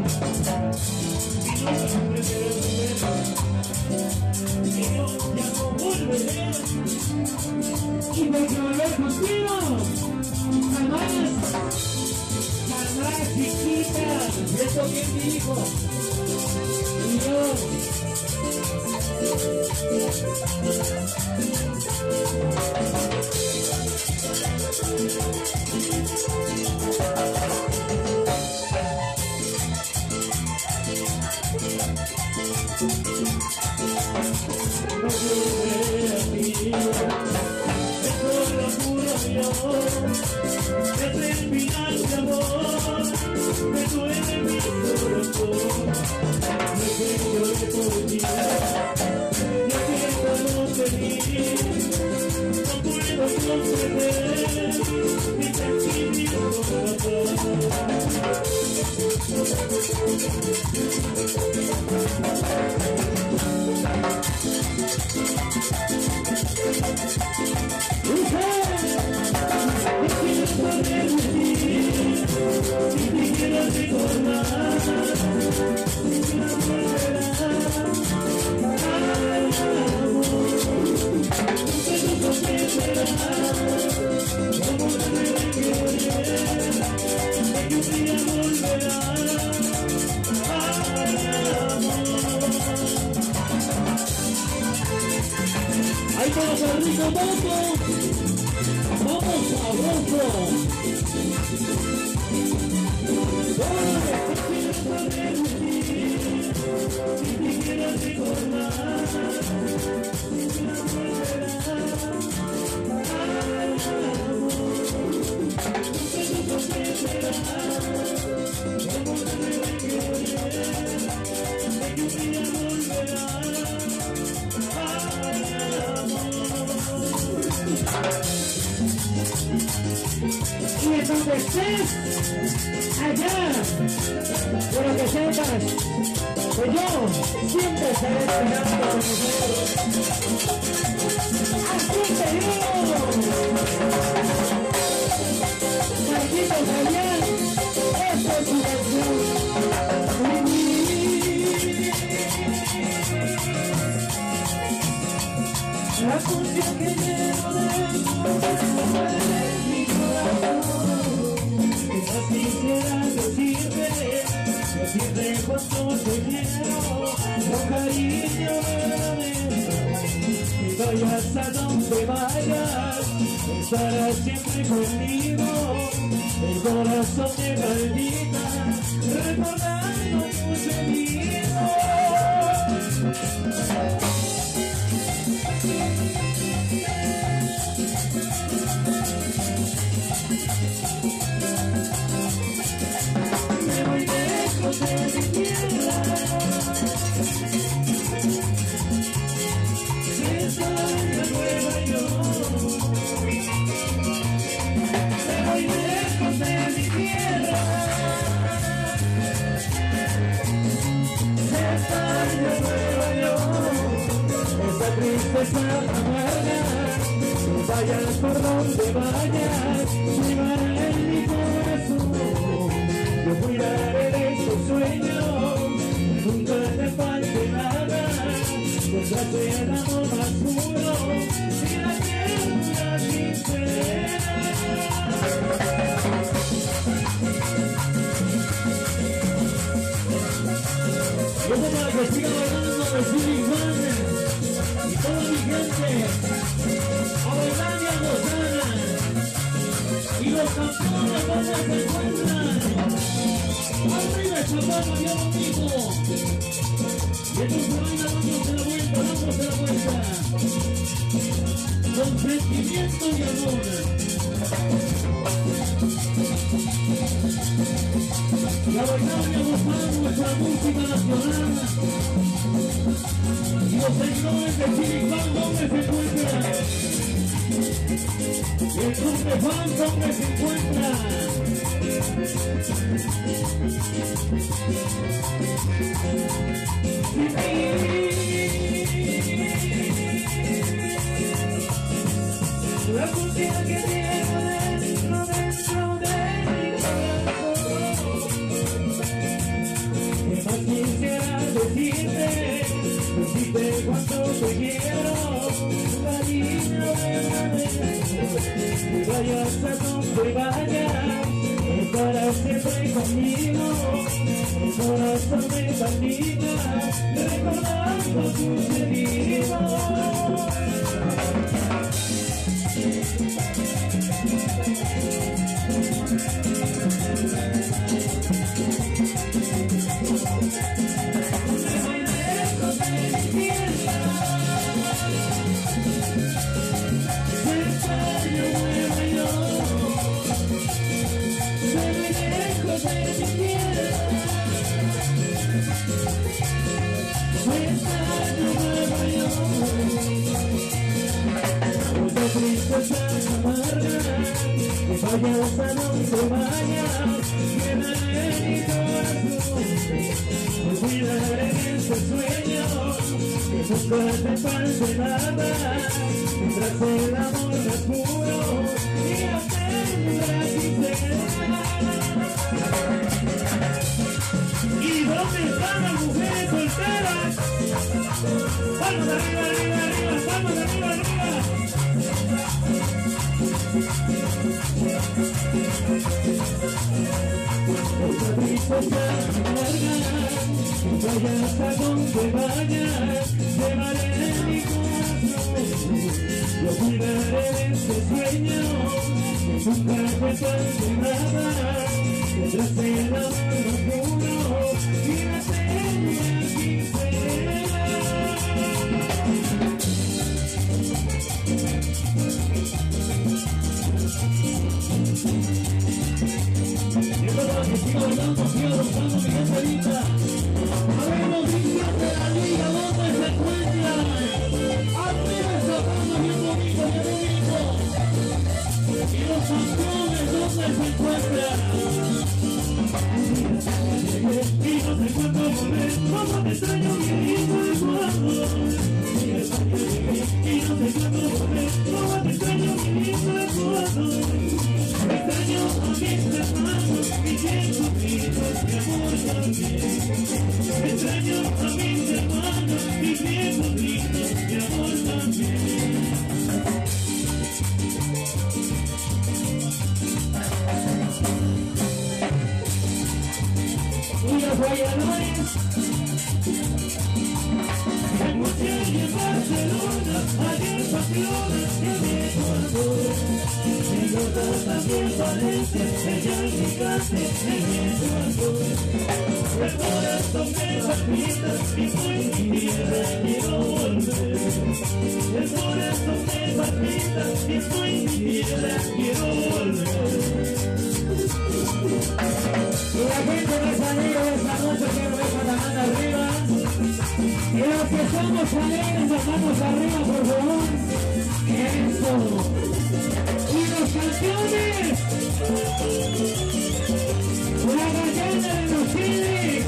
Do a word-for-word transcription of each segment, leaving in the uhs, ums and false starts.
Y me volver contigo, jamás, jamás, chiquita. ¿Eso quién dijo? Y yo. No volveré a ti, eso lo juro yo. Desde el final de amor me duele mi corazón. No sé lloré por ti, yo quiero no feliz. No puedo comprender mi sentimiento fatal. ¡Ahí todos al rico moco! ¡Vamos sabroso! Si te quieres recordar, si te volverás al amor, nunca tú comprenderás cómo te debe querer, de que un día volverás al amor. Y en donde estés, allá, quiero que sepas que yo siempre estaré esperando con nosotros. ¡Así te digo! Marquito Fabián, esta es su canción. La función que llevo dentro de mi corazón, esa quisiera decirte, decirte cuánto te quiero, con cariño verdadero. Y vayas a donde vayas, estarás siempre conmigo. El corazón me palpita, recordando lo sucedido. Me voy lejos de mi tierra, estoy de Nueva York. Me voy lejos de mi tierra, estoy de Nueva York. Esa tristeza amarga, vayas por donde vayas, llevará en mi corazón. Yo cuidaré de tus sueños, nunca te falte nada. Encontrarte el amor más puro y la tierra sincera. Yo para que siga bailando de Philip Warner y toda mi gente a bailar y a gozar. Y los campeones ¿cómo se encuentran? Arriba el chaparro y ahora mismo. Y estos se bailan, vamos a la vuelta, vamos a la vuelta. Con sentimiento y amor. Y a bailar y a gozar nuestra música nacional. Y los señores de Chiricán, ¿dónde se encuentran? Y el club de fans, ¿dónde se encuentra? La música que llevo dentro, dentro de mi corazón, de cuánto te quiero, cariño de vayas a donde vayas, estarás siempre conmigo, el corazón me palpita, recordando tus heridos. Tristeza amarga, que vayas a donde vayas, quedaré en mi corazón, me cuidaré en este sueño, que nunca te falte nada, mientras el amor es puro y la tendrá sincera. ¿Y dónde están las mujeres solteras? Vamos arriba, arriba, arriba, vamos arriba, arriba. Esta tristeza amarga, vayas a donde vayas, llevaré en mi corazón, yo cuidaré de este sueño, que nunca te falte nada, tendrás el amor puro y la tendrás sincera. Sigo bailando, sigo gozando mi gente ahorita. A ver los niños de la liga, ¿dónde se encuentran? Arriba esa palma, bien bonito, bien bonito. Y los campeones, ¿dónde se encuentran? Y no sé cuándo volver, cómo te extraño, mi hijo de cuando. Y no sé cuándo volver, cómo te extraño, mi hijo de cuando. Extraño a mis hermanos, mis viejos hijos, mi amor también. Extraño a mis hermanos, mis viejos hijos, mi amor también. Y los guayadores, en Murcia y en Barcelona, allá en Pamplona, en Ecuador. En Europa también Valencia, ella es mi casa, en Ecuador. El corazón me palpita y soy mi tierra, quiero volver. El corazón me palpita y soy mi tierra, quiero volver. Y la gente que salió esta noche quiero ver con la mano arriba. Y los que somos alegres, las manos arriba, por favor. Eso. Y los campeones, la gallina de los chiles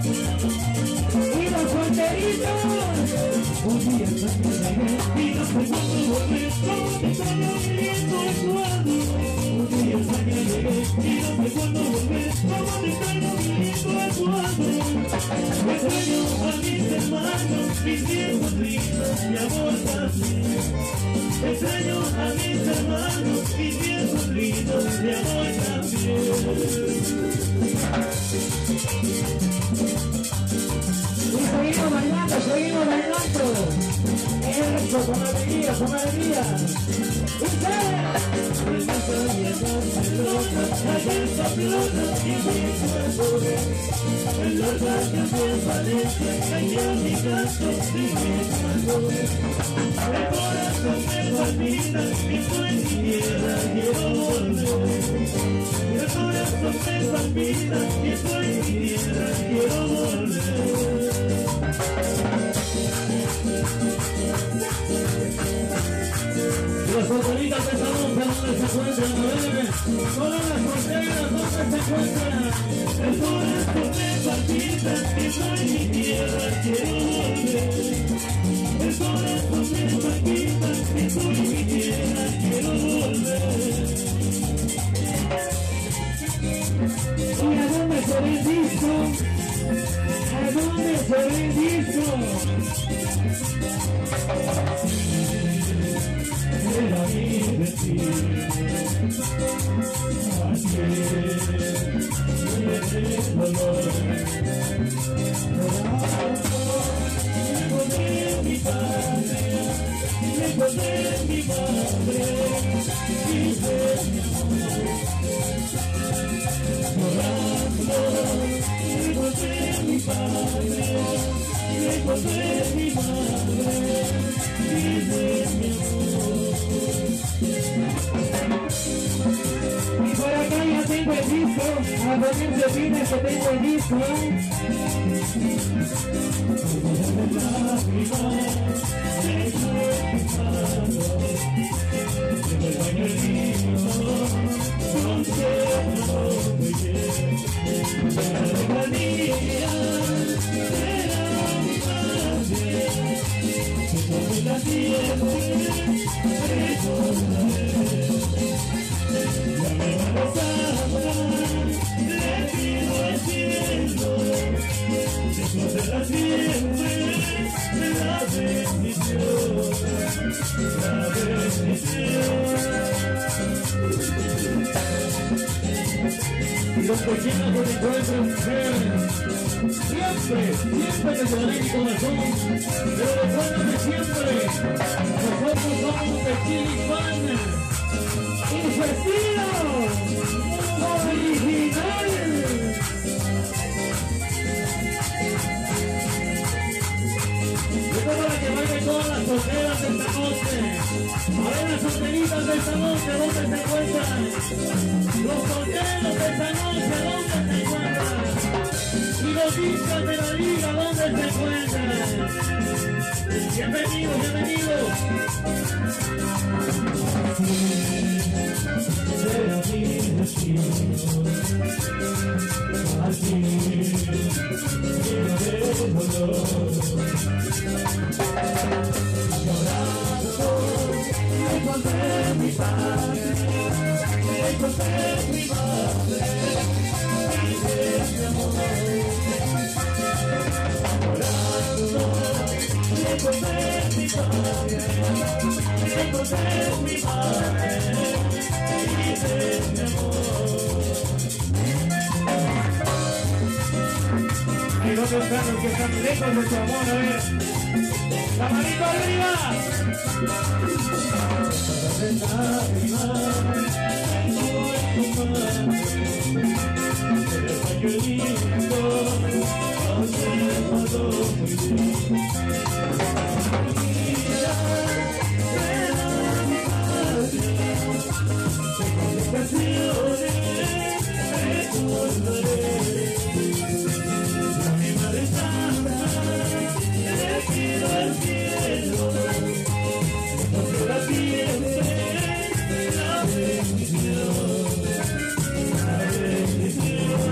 y los solteritos. Un día salí y no sé cuándo volver, cómo te extraño viendo Eduardo. Un día salí y no sé cuándo volver, cómo te extraño viendo Eduardo. Me extraño a mis hermanos, mis viejos lindos, mi amor también. Extraño a mis hermanos, mis viejos lindos, mi amor también. Y seguimos bailando, seguimos bailando. Eso, con alegría, con alegría. ¡Ustedes! En la calle Barcelona, allá en Pamplona, y mi Ecuador. En los barrios de Valencia, allá en mi casa, y mi Ecuador. El corazón me palpita y soy mi tierra, quiero volver. El corazón me palpita y soy mi tierra, quiero volver. Las solteritas de Salón, ¿dónde se encuentran? Todas las solteras, ¿dónde se encuentran? El corazón me palpita y soy mi tierra, quiero volver. El corazón me palpita y soy mi tierra, quiero volver. ¿Y a dónde se ve el disco? ¿A dónde se ve el disco. Era mi destino. Ayer viene el dolor. Lejos de mi patria, lejos de mi madre, dice mi amor. Llorando, lejos de mi patria, lejos de mi madre, dice mi amor. Y por acá ya tengo el disco, a dormir se opina que tengo el disco. Los cochinos con encuentran mujeres. Siempre, siempre te llevaré mi corazón. Pero recuérdame siempre, nosotros somos de Chili Fan. Y su estilo original. Esto para que bailen todas las solteras de esta noche. A ver las solteritas de esta noche, ¿dónde se encuentran? Los solteros de esta noche, ¿dónde se encuentran? Y los hinchas de la liga, ¿dónde se encuentran? Bienvenidos, bienvenidos. Será mi destino, así, lleno de dolor. Llorando, lejos de mi padre, lejos de mi madre, dice mi amor. Llorando, lejos de mi padre, lejos de mi madre, dice mi amor. Hay otros carros que están lejos de tu amor, a ver. ¡La manito arriba! El pañuelito observado muy bien. Mira, será mi patria, con mis canciones recordaré. La mi madre santa, le pido al cielo, no se la pierde, la bendición, la bendición.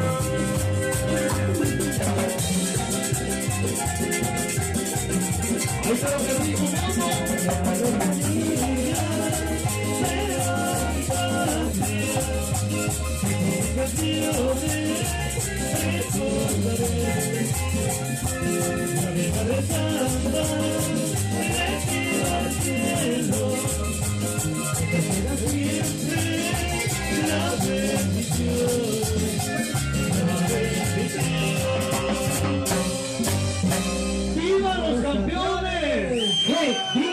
Ahí está lo que dijo Momo. La familia será mi patria, con mis canciones recordaré. La mi madre santa, le pido al cielo, que será siempre la bendición, la bendición. ¡Viva los campeones! ¡Hey!